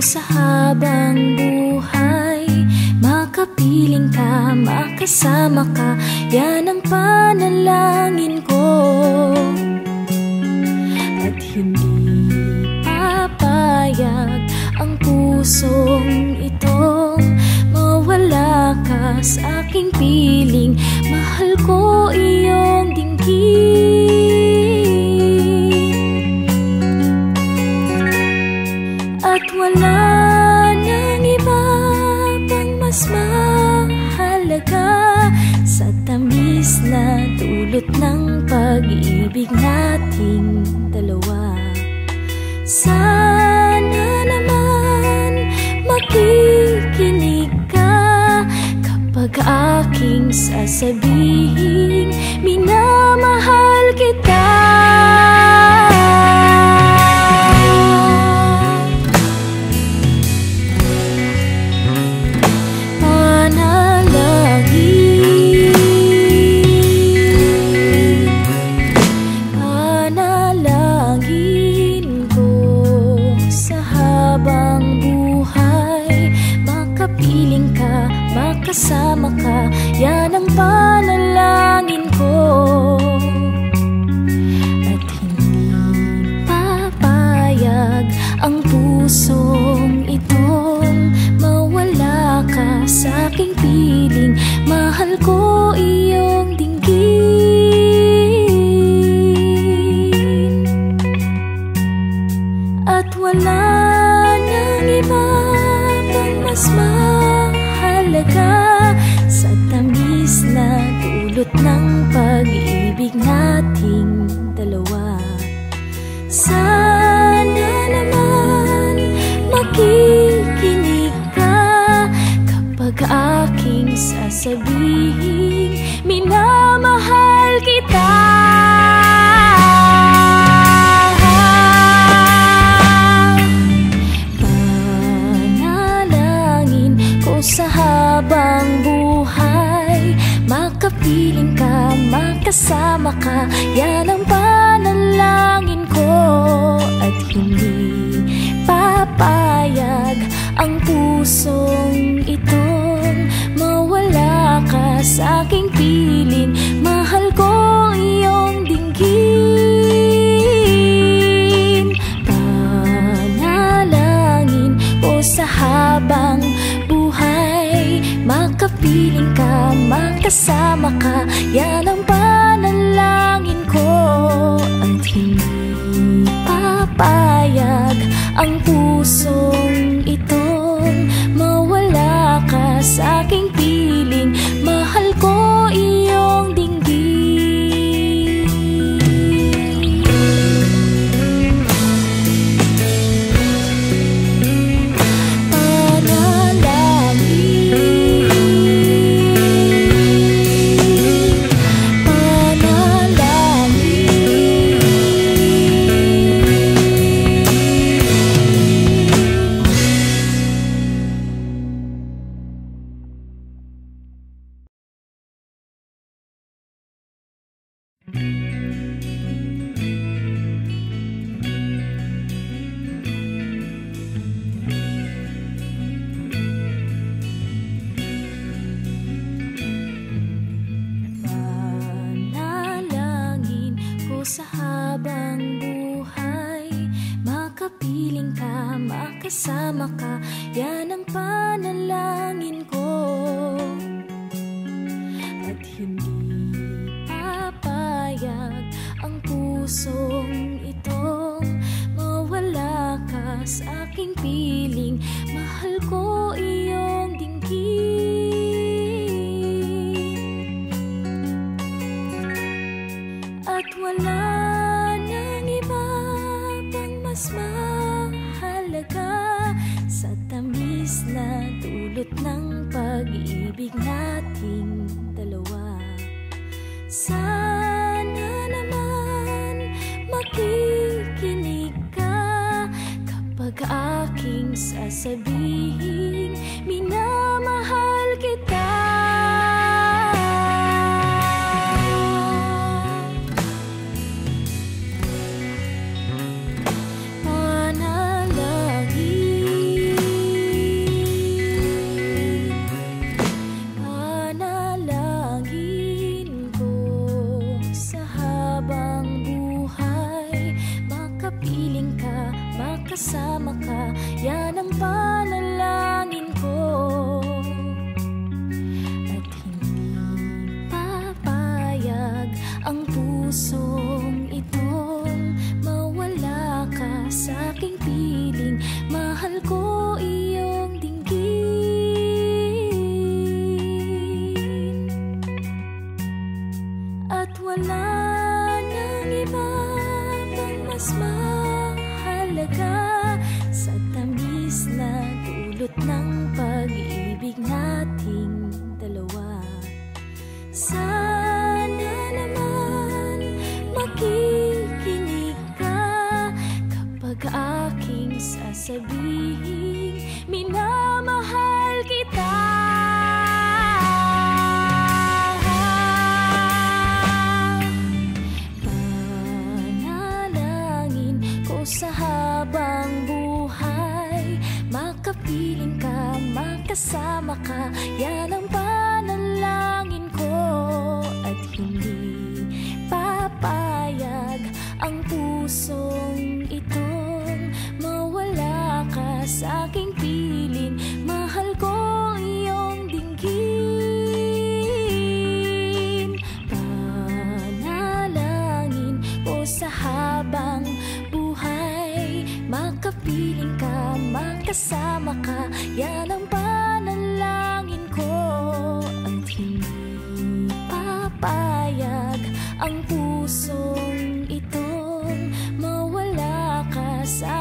sa habang buhay. Makapiling ka, makasama ka, yan ang panalangin ko. At hindi papayag ang pusong itong mawala ka sa aking piling. Mahal ko iyong dinggin, at wala nang iba pang mas mahalaga sa tamis na dulot ng pag-ibig nating dalawa. Sana naman makikinig ka kapag aking sasabihin minamahal kita. Panalangin ko sa habang buhay. Makapiling ka, makasama ka, yan ang panalangin ko. At hindi papayag ang pusong itong mawala ka sa aking piling. Mahal ko iyong dinggin, at wala nang iba pang mas mahalaga sa tamis na dulot ng pag-ibig nating dalawa. Sana naman makikinig ka kapag aking sasabihin minamahal kita. Panalangin ko sa habang buhay. Makapiling ka, makasama ka, yan ang panalangin ko. At hindi papayag ang pusong itong mawala ka sa aking piling. Mahal ko iyong dinggin. Panalangin ko sa habang buhay. Makapiling ka, makasama ka, yan ang panalangin ko. At hindi papayag ang pusong itong mawala ka sa aking piling. Mahal ko iyong dinggin. Panalangin ko sa habang buhay. Makapiling ka, makasama ka, yan ang panalangin ko. At hindi papayag ang pusong itong mawala ka sa aking piling. Mahal ko iyong dinggin, at wala nang iba pang mas mahalaga sa tamis na dulot ng pag-ibig nating dalawa. Sana naman makikinig ka kapag aking sasabihin minamahal kita. Panalangin makasama ka, yan ang panalangin ko. At hindi papayag ang pusong itong mawala ka sa aking piling. Mahal ko iyong dinggin, at wala nang iba pang mas mahalaga sa tamis na dulot ng pag-ibig nating dalawa. Sana naman makikinig ka kapag aking sasabihin minamahal kita. Panalangin ko sa habang buhay, makapiling ka, makasama ka, yan ang panalangin ko. At hindi papayag ang pusong itong mawala ka sa aking piling. Mahal ko iyong dinggin, panalangin ko sa habang buhay, makapiling ka, makasama ka, yan ang panalangin ko. At hindi papayag ang pusong itong mawala ka sa